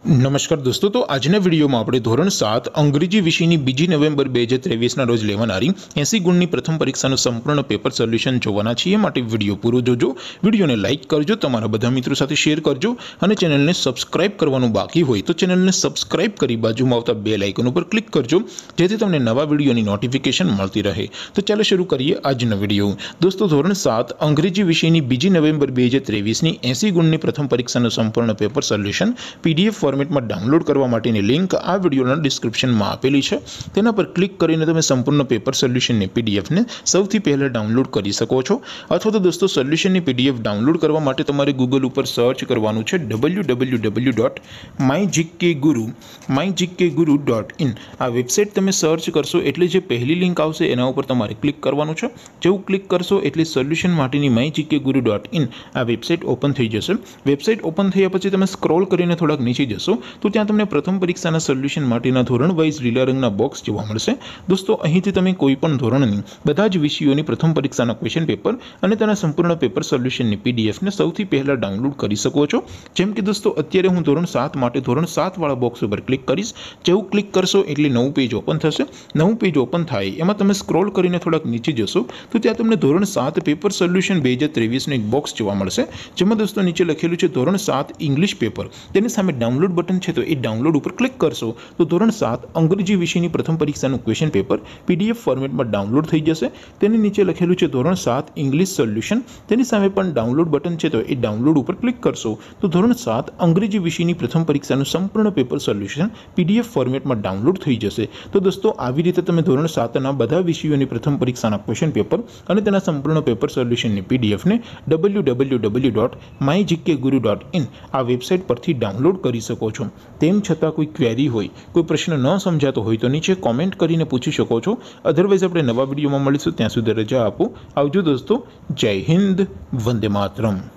नमस्कार दोस्तों, तो आजना वीडियो में આપણે ધોરણ 7 અંગ્રેજી વિષયની 2 નવેમ્બર 2023 ના રોજ લેવાનારી 80 ગુણની પ્રથમ પરીક્ષાનું સંપૂર્ણ પેપર સોલ્યુશન જોવાના છીએ। માટે વિડિયો પૂરો જોજો, વિડિયોને લાઈક કરજો, તમારા બધા મિત્રો સાથે શેર કરજો અને ચેનલને સબસ્ક્રાઇબ કરવાનું બાકી હોય તો ચેનલને સબસ્ક્રાઇબ કરી બાજુમાં આવતા બેલ આઇકન ઉપર ક્લિક કરજો જેથી તમને નવા વિડિયોની નોટિફિકેશન મળતી રહે। તો ચાલો શરૂ કરીએ આજનો વિડિયો। દોસ્તો, ધોરણ 7 અંગ્રેજી વિષયની 2 નવેમ્બર 2023 ની 80 ગુણની પ્રથમ પરીક્ષાનું સંપૂર્ણ પેપર સોલ્યુશન પીડીએફ फॉर्मेट में डाउनलॉड करवा माटेनी लिंक आ वीडियोना डिस्क्रिप्शन में आपेली है। तेना पर क्लिक करीने तमे संपूर्ण पेपर सोल्यूशन ने पीडीएफ ने सौथी पहले डाउनलॉड करी सको छो। अथवा तो दोस्तों, सोल्यूशन ने पीडीएफ डाउनलॉड करवा माटे तमारे गूगल पर सर्च करवानुं छे www.mygkguru.in। आ वेबसाइट तमे सर्च करशो एटले जे पहली लिंक आवशे एना उपर तमारे क्लिक करवानुं छे। जेवुं क्लिक करशो एटले सोल्यूशन माटेनी mygkguru.in आ वेबसाइट ओपन थई जशे। वेबसाइट ओपन थया पछी तमे स्क्रॉल करीने थोड़ाक नीचे जशो तो त्यां तमने प्रथम परीक्षाना सोल्यूशन माटेना धोरण वाइज लीला रंगना बॉक्स जोवा मळशे। दोस्तों, અહીંથી તમે કોઈપણ ધોરણની બધા જ વિષયોની પ્રથમ પરીક્ષાના ક્વેશ્ચન પેપર અને તેના સંપૂર્ણ પેપર સોલ્યુશનની પીડીએફ ને સૌથી પહેલા ડાઉનલોડ કરી શકો છો। જેમ કે દોસ્તો, અત્યારે હું ધોરણ 7 માટે ધોરણ 7 વાળા બોક્સ ઉપર ક્લિક કરીશ। જેવું ક્લિક કરશો એટલે નવું પેજ ઓપન થશે। નવું પેજ ઓપન થાય એમાં તમે સ્ક્રોલ કરીને થોડાક નીચે જશો તો ત્યાં તમને ધોરણ 7 પેપર સોલ્યુશન 2023 નું એક બોક્સ જોવા મળશે, જેમાં દોસ્તો નીચે લખેલું છે ધોરણ 7 ઇંગ્લિશ પેપર। તેની સામે ડાઉનલોડ બટન છે तो ये डाउनलॉड पर क्लिक करशो तो धोरण 7 अंग्रेजी विषय की प्रथम परीक्षा क्वेश्चन पेपर पीडीएफ फॉर्मेट में डाउनलॉड थी जैसे। नीचे लखेलू है धोरण 7 इंग्लिश सोल्यूशन, सामे पण डाउनलॉड बटन है तो ये डाउनलॉड पर क्लिक करशो तो धोरण 7 अंग्रेजी विषय की प्रथम परीक्षा संपूर्ण पेपर सोल्यूशन पीडीएफ फॉर्मेट में डाउनलॉड थी जैसे। तो दोस्तों, આવી રીતે તમે ધોરણ 7 ના બધા વિષયોની પ્રથમ પરીક્ષાના ક્વેશ્ચન પેપર અને તેના સંપૂર્ણ પેપર સોલ્યુશનની પીડીએફ ને www.mygkguru.in આ વેબસાઇટ પરથી ડાઉનલોડ કરી શકો છો। તેમ છતાં કોઈ ક્વેરી હોય, કોઈ પ્રશ્ન ન સમજાતો હોય તો નીચે કોમેન્ટ કરીને પૂછી શકો છો। અધરવાઇઝ આપણે નવા વિડીયોમાં મળીશું, ત્યાં સુધી રજા આપો। આવજો દોસ્તો, જય હિન્દ, વંદે માતરમ।